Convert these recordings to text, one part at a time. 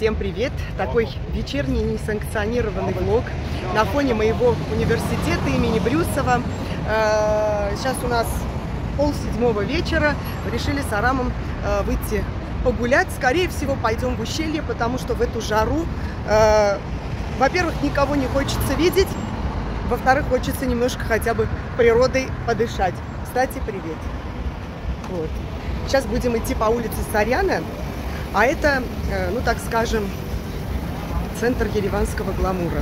Всем привет! Такой вечерний несанкционированный влог на фоне моего университета имени Брюсова. Сейчас у нас 6:30 вечера. Решили с Арамом выйти погулять. Скорее всего, пойдем в ущелье, потому что в эту жару, во-первых, никого не хочется видеть, во-вторых, хочется немножко хотя бы природой подышать. Кстати, привет! Вот. Сейчас будем идти по улице Сарьяна. А это, ну так скажем, центр ереванского гламура.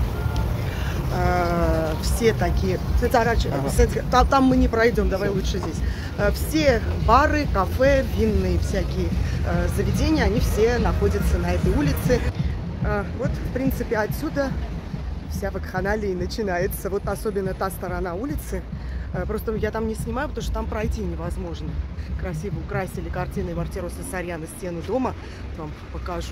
Все такие... Там мы не пройдем, давай лучше здесь. Все бары, кафе, винные всякие заведения, они все находятся на этой улице. Вот, в принципе, отсюда вся вакханалия начинается. Вот особенно та сторона улицы. Просто я там не снимаю, потому что там пройти невозможно. Красиво украсили картиной Мартироса Сарьяна стену дома. Вам покажу.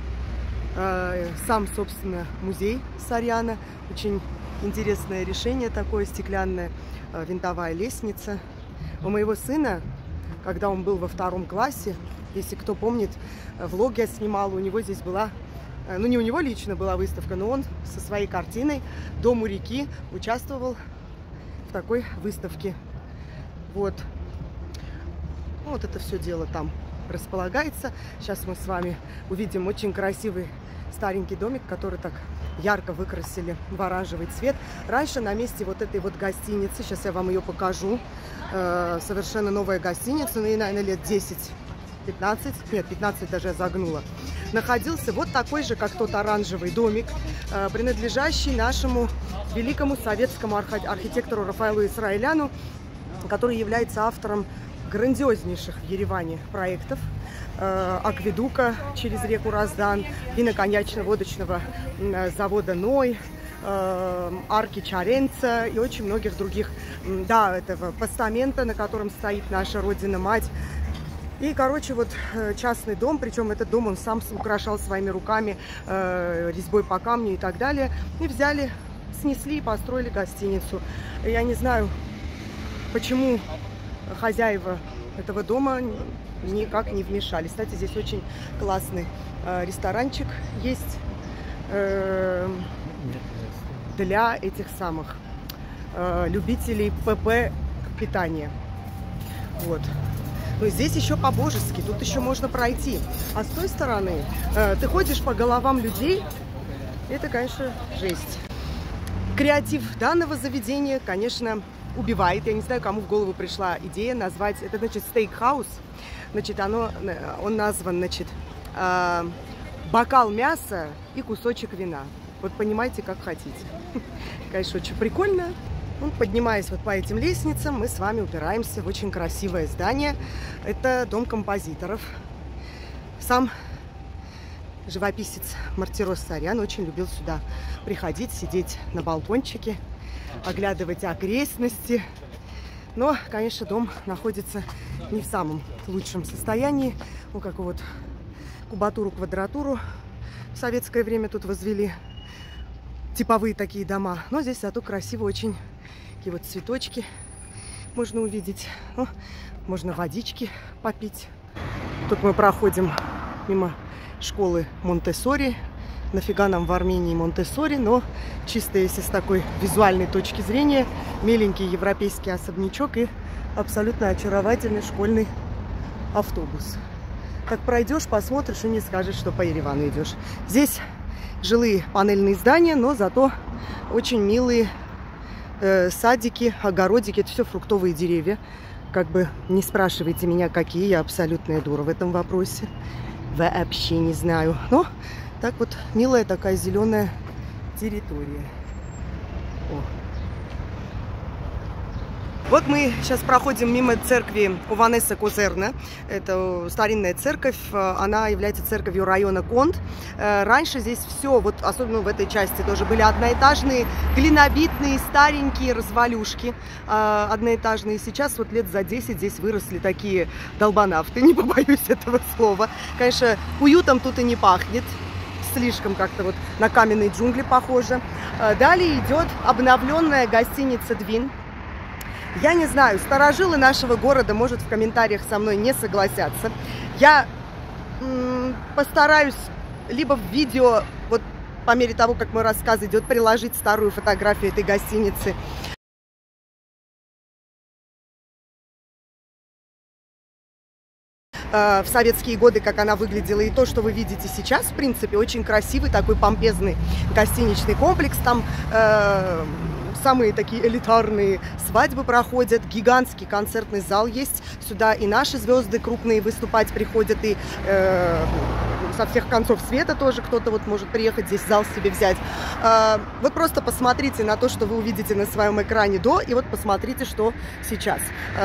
Сам, собственно, музей Сарьяна. Очень интересное решение такое, стеклянная винтовая лестница. У моего сына, когда он был во 2 классе, если кто помнит, влог я снимала, у него здесь была, ну не у него лично была выставка, но он со своей картиной «Дом у реки» участвовал в такой выставке. Вот. Вот это все дело там располагается. Сейчас мы с вами увидим очень красивый старенький домик, который так ярко выкрасили в оранжевый цвет. Раньше на месте вот этой вот гостиницы, сейчас я вам ее покажу, совершенно новая гостиница, ну и, наверное, лет 10-15, нет, 15 даже я загнула, находился вот такой же, как тот оранжевый домик, принадлежащий нашему великому советскому архитектору Рафаэлу Исраэляну, который является автором грандиознейших в Ереване проектов: акведука через реку Раздан, виноконьячно-водочного завода Ной, арки Чаренца и очень многих других, да, этого постамента, на котором стоит наша Родина-Мать. И, короче, вот частный дом, причем этот дом он сам украшал своими руками, резьбой по камню и так далее. И взяли, снесли и построили гостиницу. Я не знаю, почему хозяева этого дома никак не вмешались. Кстати, здесь очень классный ресторанчик есть для этих самых любителей ПП питания. Вот. Но здесь еще по-божески, тут еще можно пройти. А с той стороны ты ходишь по головам людей, это, конечно, жесть. Креатив данного заведения, конечно, убивает. Я не знаю, кому в голову пришла идея назвать, это, значит, стейк-хаус. Значит, он назван, значит, бокал мяса и кусочек вина. Вот понимаете, как хотите. Конечно, очень прикольно. Ну, поднимаясь вот по этим лестницам, мы с вами упираемся в очень красивое здание. Это дом композиторов. Сам живописец Мартирос Сарьян очень любил сюда приходить, сидеть на балкончике, оглядывать окрестности. Но, конечно, дом находится не в самом лучшем состоянии. Ну, как вот кубатуру, квадратуру в советское время тут возвели. Типовые такие дома. Но здесь зато красиво очень. Такие вот цветочки можно увидеть. Ну, можно водички попить. Тут мы проходим мимо школы Монтессори. Нафига нам в Армении Монтессори, но чисто если с такой визуальной точки зрения, миленький европейский особнячок и абсолютно очаровательный школьный автобус. Так пройдешь, посмотришь и не скажешь, что по Еревану идешь. Здесь жилые панельные здания, но зато очень милые садики, огородики. Это все фруктовые деревья. Как бы не спрашивайте меня, какие, я абсолютная дура в этом вопросе. Вообще не знаю. Но так вот милая такая зеленая территория. О. Вот мы сейчас проходим мимо церкви Ованеса Козерна. Это старинная церковь, она является церковью района Конт. Раньше здесь все, вот особенно в этой части тоже были одноэтажные, глинобитные, старенькие развалюшки одноэтажные. Сейчас вот лет за 10 здесь выросли такие долбанавты, не побоюсь этого слова. Конечно, уютом тут и не пахнет. Слишком как-то вот на каменные джунгли похоже. Далее идет обновленная гостиница «Двин». Я не знаю, старожилы нашего города, может, в комментариях со мной не согласятся. Я постараюсь либо в видео, вот по мере того, как мой рассказ идет, приложить старую фотографию этой гостиницы. В советские годы, как она выглядела, и то, что вы видите сейчас, в принципе, очень красивый такой помпезный гостиничный комплекс. Там самые такие элитарные свадьбы проходят, гигантский концертный зал есть. Сюда и наши звезды крупные выступать приходят, и со всех концов света тоже кто-то вот может приехать здесь зал себе взять. Вы просто посмотрите на то, что вы увидите на своем экране до, и вот посмотрите, что сейчас.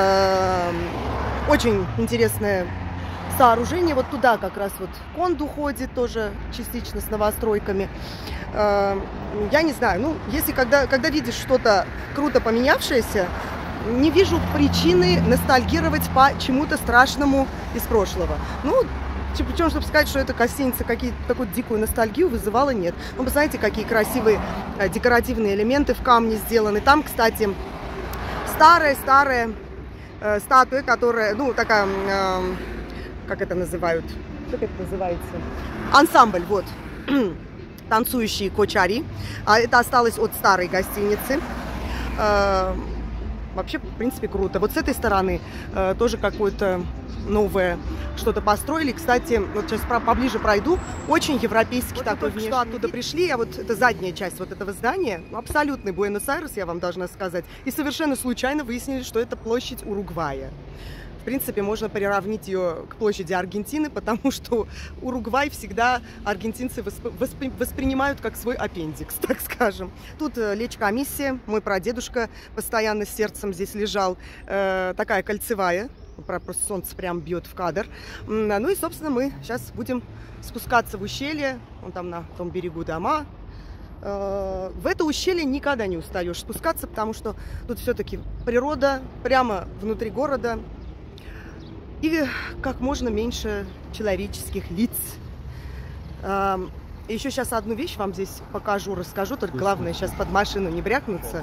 Очень интересное сооружение. Вот туда как раз вот Конду ходит, тоже частично с новостройками. Я не знаю, ну, если когда видишь что-то круто поменявшееся, не вижу причины ностальгировать по чему-то страшному из прошлого. Ну, причем, чтобы сказать, что эта гостиница такую дикую ностальгию вызывала, нет. Ну, вы знаете, какие красивые декоративные элементы в камне сделаны. Там, кстати, старая статуя, которая, ну, такая, как это называют? Как это называется? Ансамбль, вот. Танцующие кочари. Это осталось от старой гостиницы. Вообще, в принципе, круто. Вот с этой стороны тоже какое-то новое что-то построили. Кстати, вот сейчас поближе пройду. Очень европейский вот такой внешний. Что оттуда пришли, а вот это задняя часть вот этого здания. Абсолютный Буэнос-Айрес, я вам должна сказать. И совершенно случайно выяснили, что это площадь Уругвая. В принципе, можно приравнить ее к площади Аргентины, потому что Уругвай всегда аргентинцы воспринимают как свой аппендикс, так скажем. Тут лечкомиссия, мой прадедушка постоянно с сердцем здесь лежал, такая кольцевая, просто солнце прям бьет в кадр. Ну и, собственно, мы сейчас будем спускаться в ущелье, вон там на том берегу дома. В это ущелье никогда не устаешь спускаться, потому что тут все-таки природа прямо внутри города. И как можно меньше человеческих лиц. Еще сейчас одну вещь вам здесь покажу, расскажу. Только главное сейчас под машину не брякнуться.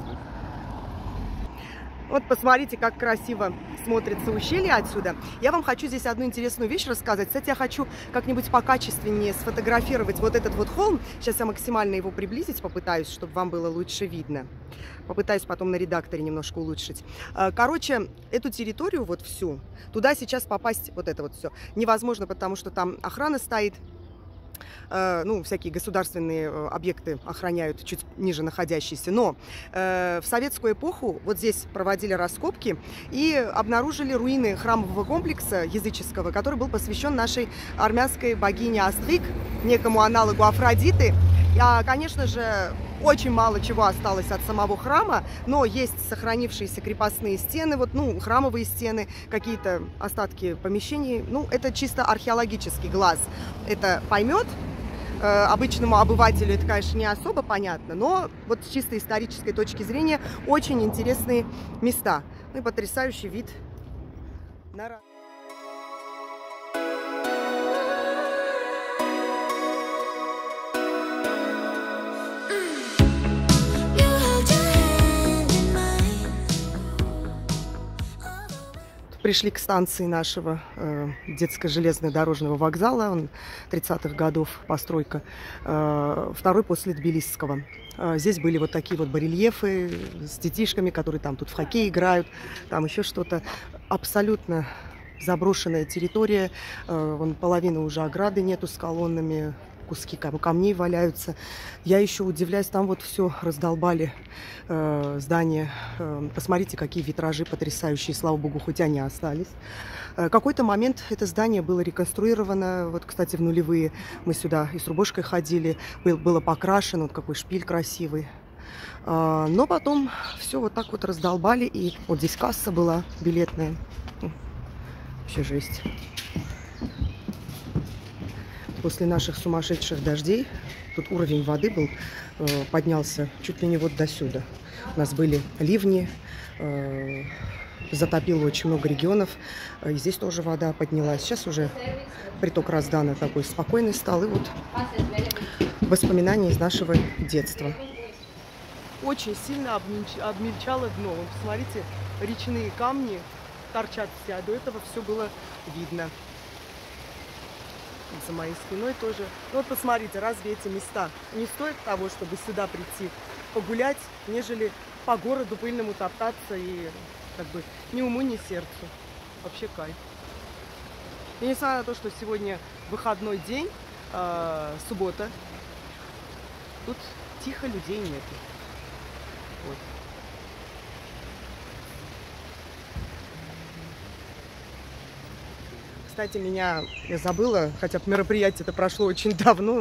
Вот посмотрите, как красиво смотрится ущелье отсюда. Я вам хочу здесь одну интересную вещь рассказать. Кстати, я хочу как-нибудь покачественнее сфотографировать вот этот вот холм. Сейчас я максимально его приблизить попытаюсь, чтобы вам было лучше видно. Попытаюсь потом на редакторе немножко улучшить. Короче, эту территорию вот всю, туда сейчас попасть, вот это вот все, невозможно, потому что там охрана стоит. Ну, всякие государственные объекты охраняют чуть ниже находящиеся. Но в советскую эпоху вот здесь проводили раскопки и обнаружили руины храмового комплекса языческого, который был посвящен нашей армянской богине Астрик, некому аналогу Афродиты. Конечно же, очень мало чего осталось от самого храма, но есть сохранившиеся крепостные стены, вот, ну, храмовые стены, какие-то остатки помещений. Ну, это чисто археологический глаз это поймет. Обычному обывателю это, конечно, не особо понятно, но вот с чисто исторической точки зрения очень интересные места. Ну и потрясающий вид на... Пришли к станции нашего детско-железнодорожного вокзала, он 30-х годов постройка, второй после Тбилисского. Здесь были вот такие вот барельефы с детишками, которые там тут в хоккей играют, там еще что-то. Абсолютно заброшенная территория, вон половины уже ограды нету с колоннами, куски камней валяются. Я еще удивляюсь, там вот все раздолбали здание. Посмотрите, какие витражи потрясающие, слава богу, хоть они остались. Какой-то момент это здание было реконструировано. Вот, кстати, в нулевые мы сюда и с рубашкой ходили, было покрашено, вот какой шпиль красивый. Но потом все вот так вот раздолбали, и вот здесь касса была билетная. Вообще жесть. После наших сумасшедших дождей тут уровень воды был, поднялся чуть ли не вот до сюда. У нас были ливни, затопило очень много регионов. И здесь тоже вода поднялась. Сейчас уже приток Раздана такой спокойный стал. И вот воспоминания из нашего детства. Очень сильно обмельчало дно. Вот посмотрите, речные камни торчат все, а до этого все было видно. За моей спиной тоже. Ну, вот посмотрите, разве эти места не стоят того, чтобы сюда прийти, погулять, нежели по городу пыльному топтаться и как бы ни уму, ни сердцу. Вообще кайф. И несмотря на то, что сегодня выходной день, суббота, тут тихо, людей нету. Вот. Кстати, я забыла, хотя мероприятие это прошло очень давно,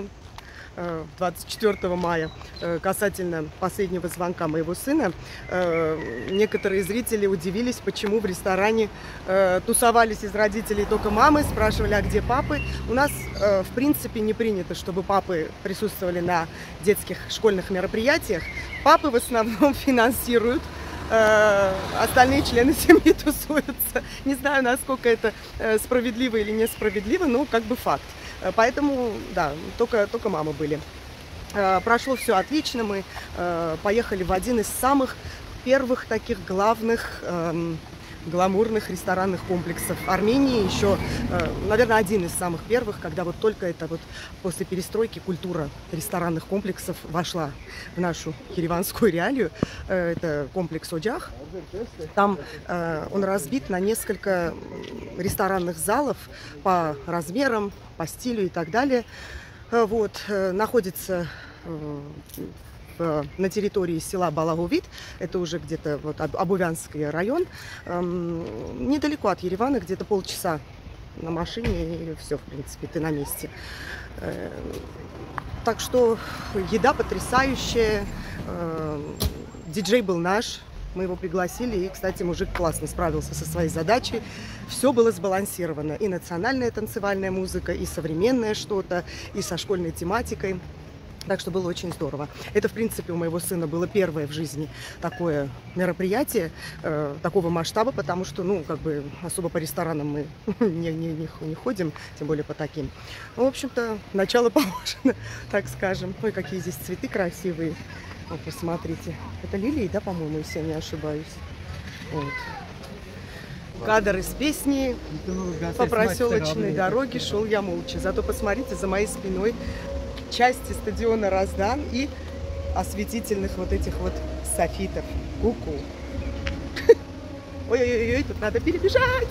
24 мая, касательно последнего звонка моего сына. Некоторые зрители удивились, почему в ресторане тусовались из родителей только мамы, спрашивали, а где папы. У нас, в принципе, не принято, чтобы папы присутствовали на детских школьных мероприятиях. Папы в основном финансируют, остальные члены семьи тусуются. Не знаю, насколько это справедливо или несправедливо, но как бы факт. Поэтому, да, только мамы были. Прошло все отлично. Мы поехали в один из самых первых таких главных гламурных ресторанных комплексов Армении. Еще, наверное, один из самых первых, когда вот только это вот после перестройки культура ресторанных комплексов вошла в нашу ереванскую реалию. Это комплекс Оджах. Там он разбит на несколько ресторанных залов по размерам, по стилю и так далее. Вот, находится на территории села Балагувит, это уже где-то вот Абувянский район, недалеко от Еревана, где-то полчаса на машине, и все, в принципе, ты на месте. Так что еда потрясающая, диджей был наш, мы его пригласили, и, кстати, мужик классно справился со своей задачей. Все было сбалансировано, и национальная танцевальная музыка, и современное что-то, и со школьной тематикой. Так что было очень здорово. Это, в принципе, у моего сына было первое в жизни такое мероприятие такого масштаба, потому что, ну, как бы особо по ресторанам мы не ходим, тем более по таким. Ну, в общем-то, начало положено, так скажем. Ой, какие здесь цветы красивые. Вот, посмотрите. Это лилии, да, по-моему, если я не ошибаюсь. Вот. Кадр из песни «По проселочной дороге шел я молча». Зато посмотрите, за моей спиной части стадиона Раздан и осветительных вот этих вот софитов. Ку-ку. Ой-ой-ой, тут надо перебежать.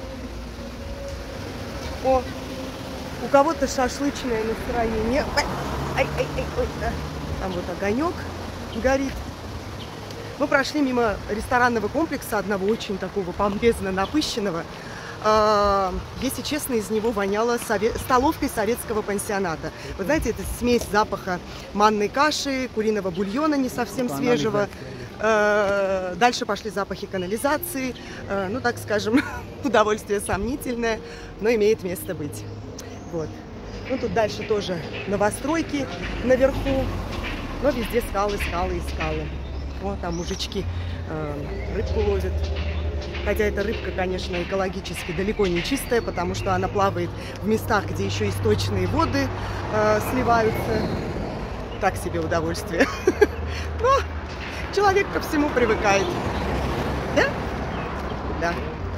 О, у кого-то шашлычное настроение. Ай-ай-ай, да. Там вот огонек горит. Мы прошли мимо ресторанного комплекса, одного очень такого помпезно напыщенного. Если честно, из него воняло столовкой советского пансионата. Вы знаете, это смесь запаха манной каши, куриного бульона не совсем свежего. Дальше пошли запахи канализации. Ну, так скажем, удовольствие сомнительное, но имеет место быть. Вот. Ну, тут дальше тоже новостройки наверху. Но везде скалы, скалы и скалы. Вот там мужички рыбку ловят. Хотя эта рыбка, конечно, экологически далеко не чистая, потому что она плавает в местах, где еще источные воды сливаются. Так себе удовольствие. Но человек ко всему привыкает. Да? Да.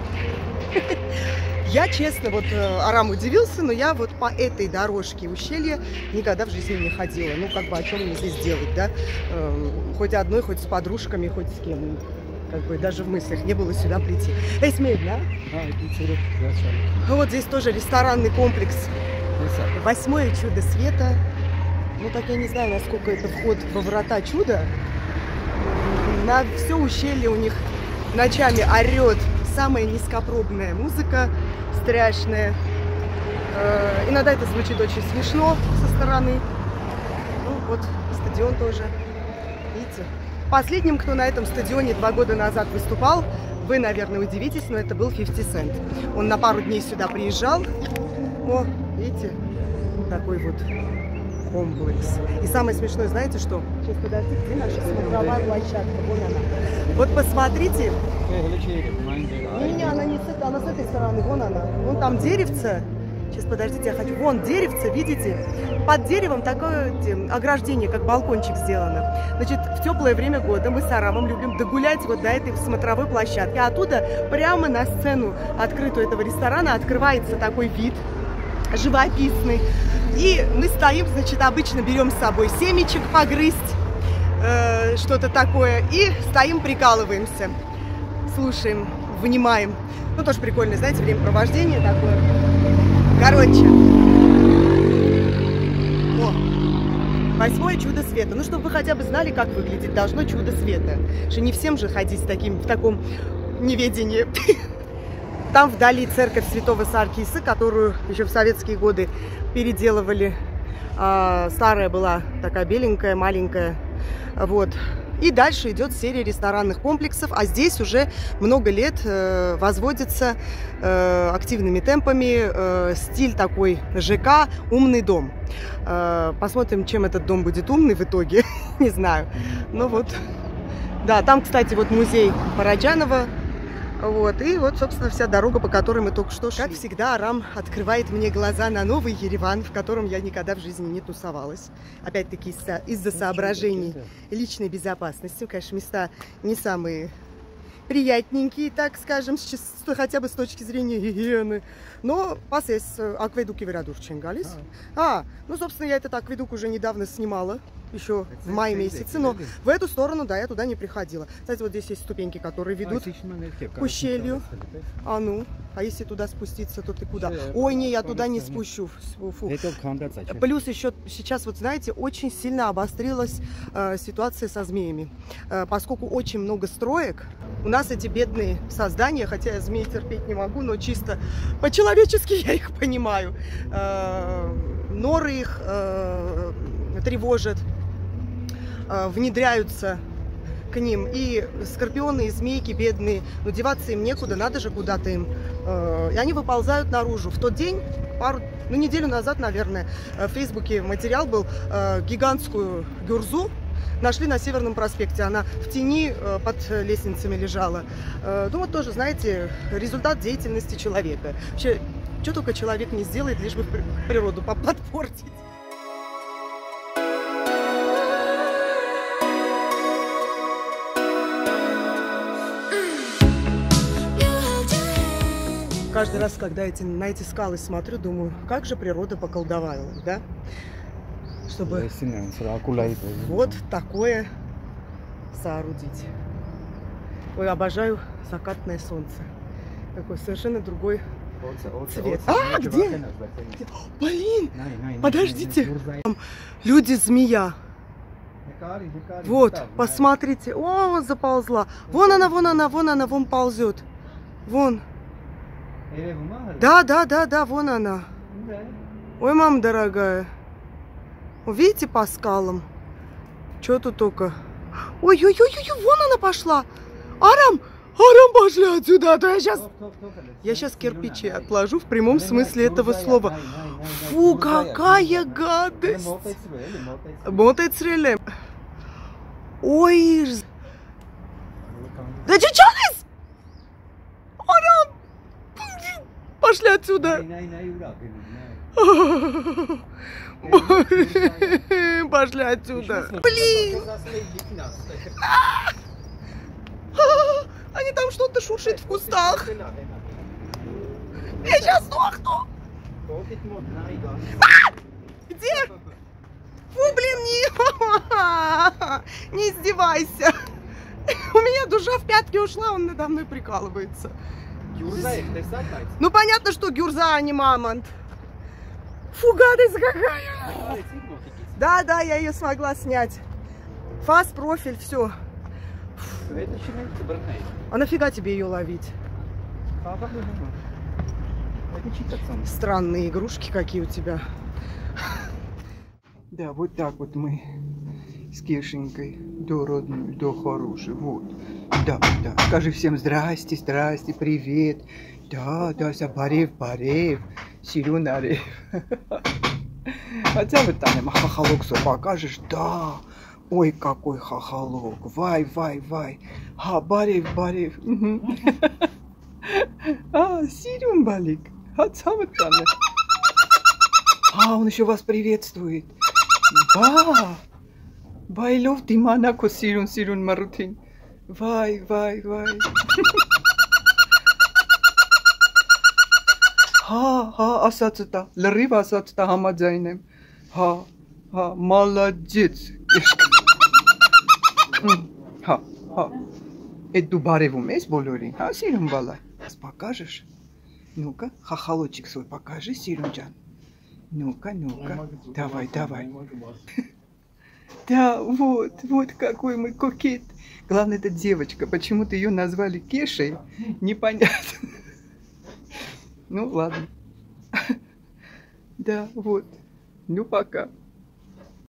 Я, честно, вот Арам удивился, но я вот по этой дорожке ущелья никогда в жизни не ходила. Ну, как бы, о чем мне здесь делать, да? Хоть одной, хоть с подружками, хоть с кем. Как бы даже в мыслях не было сюда прийти. Эй, смей, да? Ну, вот здесь тоже ресторанный комплекс. 8-е чудо света. Ну, так я не знаю, насколько это вход во врата чуда. На все ущелье у них ночами орет самая низкопробная музыка, страшная. Иногда это звучит очень смешно со стороны. Ну, вот стадион тоже. Видите? Последним, кто на этом стадионе 2 года назад выступал, вы, наверное, удивитесь, но это был 50 Cent. Он на пару дней сюда приезжал. О, видите? Такой вот комплекс. И самое смешное, знаете что? Сейчас, подожди, где наша смотровая площадка? Вон она. Вот посмотрите. Не, она не с этой, она с этой стороны. Вон она. Вон там деревце. Сейчас, подождите, я хочу. Вон деревце, видите? Под деревом такое ограждение, как балкончик сделано. Значит, в теплое время года мы с Арамом любим догулять вот до этой смотровой площадки. А оттуда прямо на сцену открытую этого ресторана открывается такой вид живописный. И мы стоим, значит, обычно берем с собой семечек погрызть, что-то такое, и стоим, прикалываемся, слушаем, внимаем. Ну, тоже прикольно, знаете, времяпровождение такое. Короче, восьмое чудо света. Ну, чтобы вы хотя бы знали, как выглядит должно чудо света. Что не всем же ходить в таком неведении. Там вдали церковь Святого Саркиса, которую еще в советские годы переделывали. Старая была такая беленькая, маленькая. Вот. И дальше идет серия ресторанных комплексов, а здесь уже много лет возводится активными темпами стиль такой ЖК «Умный дом». Посмотрим, чем этот дом будет умный в итоге, не знаю. Ну вот, да, там, кстати, вот музей Параджанова. Вот, и вот, собственно, вся дорога, по которой мы только что шли. Как всегда, Арам открывает мне глаза на новый Ереван, в котором я никогда в жизни не тусовалась. Опять-таки, из-за соображений личной безопасности. Конечно, места не самые приятненькие, так скажем, хотя бы с точки зрения гигиены. Но пасес акведук и Верадурченгалис. Ну, собственно, я этот акведук уже недавно снимала. Еще в мае месяце, но в эту сторону, да, я туда не приходила. Кстати, вот здесь есть ступеньки, которые ведут к ущелью. А если туда спуститься, то ты куда? Ой, не, я туда не спущу. Фу. Плюс еще сейчас, вот знаете, очень сильно обострилась ситуация со змеями. Поскольку очень много строек, у нас эти бедные создания, хотя я змей терпеть не могу, но чисто по-человечески я их понимаю. Норы их тревожат, внедряются к ним. И скорпионы, и змейки бедные, но деваться им некуда, надо же куда-то им. И они выползают наружу. В тот день, неделю назад, наверное, в Фейсбуке материал был, гигантскую гюрзу нашли на Северном проспекте. Она в тени под лестницами лежала. Ну вот тоже, знаете, результат деятельности человека. Вообще, что только человек не сделает, лишь бы природу подпортить. Каждый раз, когда на эти скалы смотрю, думаю, как же природа поколдовала, да? Чтобы вот такое соорудить. Ой, обожаю закатное солнце. Такой совершенно другой цвет. Где? Блин, подождите. Люди-змея. Вот, посмотрите. О, заползла. Вон она, вон ползет. Вон. Да, вон она. Ой, мама дорогая. Видите, по скалам? Что тут только? Ой-ой-ой, вон она пошла. Арам, пошли отсюда, а то я сейчас кирпичи отложу в прямом смысле этого слова. Фу, какая гадость. Мотецрелем. Ой. Да чичалис! Арам! Пошли отсюда! Пошли отсюда! Блин! Они там что-то шуршит в кустах! Я сейчас сдохну! Где? Фу, блин, не издевайся! У меня душа в пятки ушла, он надо мной прикалывается. Ну понятно, что гюрза, а не мамонт. Фу, гадость какая! Да, я ее смогла снять. Фас, профиль, все. А нафига тебе ее ловить? Странные игрушки какие у тебя. Да, вот так вот мы с Кешенькой, до родную, до хорошей, вот. Да. Скажи всем здрасте, привет. Да, Барев, Сирюнарев. Хотя бы там хохолок все покажешь, да. Ой, какой хохолок, вай. Барев. Сирюн Балик. Хотя бы там. Он еще вас приветствует. Да. Байлов Диманако Сирюн Марутин. Вай. ասացը տա, լրիվ ասացը տա համաձայն եմ, молодец, это դու բարևում ես բոլորին, սիրուն բալա, покажешь, ну-ка, хохолочек свой покажи, Сирунджан, ну-ка, давай, да, вот какой мы кокет, главное, это девочка, почему-то ее назвали Кешей, непонятно. Ну, ладно. Да, вот. Ну, пока.